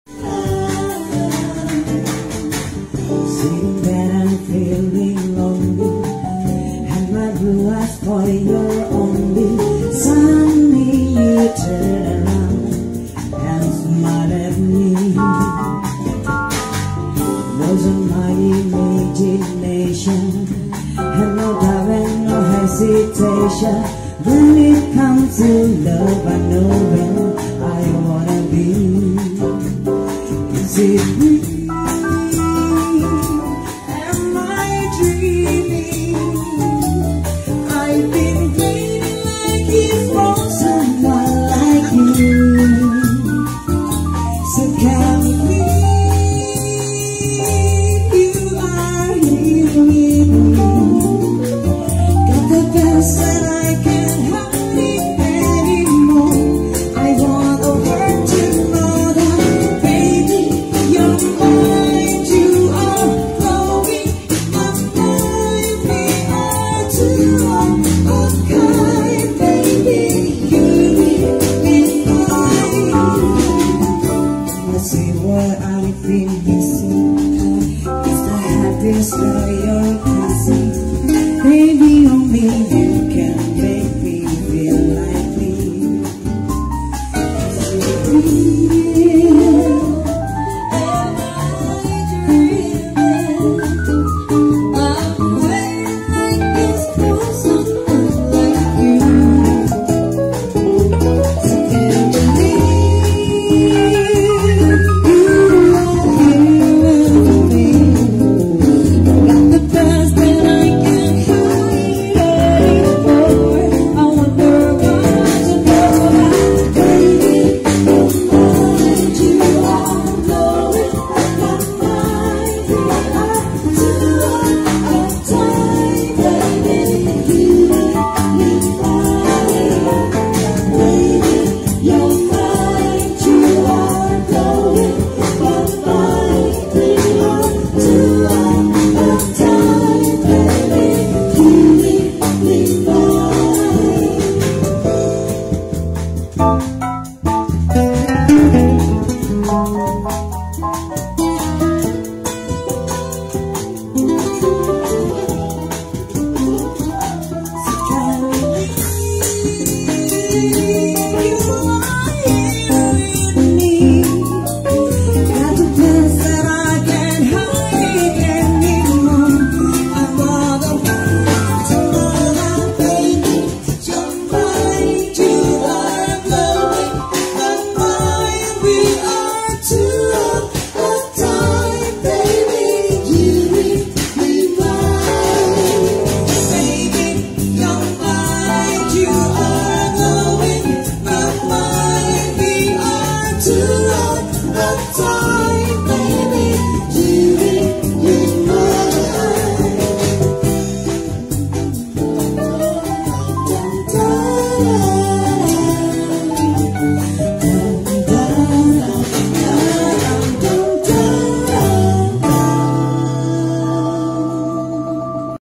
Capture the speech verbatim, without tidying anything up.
Sitting there and feeling lonely, and my blue eyes for your only. Suddenly you turn around and smile at me. Wasn't my imagination, and no doubt and no hesitation. When it comes to love, I know when I wanna be. Is it real? Am I dreaming? I've been waiting like it for someone like you. So come with me, you are here with me. Got the best that I can have it anymore. I want the world to know that, baby, you're mine. You are flowing in my mind. We are two of a kind, baby. You need mine. Let's see what I've been missing. It's the happiest girl you're kissing. Baby, only you can make me feel like me. Is it real? Am I dreaming? I'm waiting like this for someone like you. So can't believe you are here with me. Got the best that I can hide anymore. I wonder what you know about, baby. Your mind, you are blowing my mind. We are two of a time, baby. You need mine, baby. Your mind, you are blowing my mind. We are two of a time, baby. You need mine.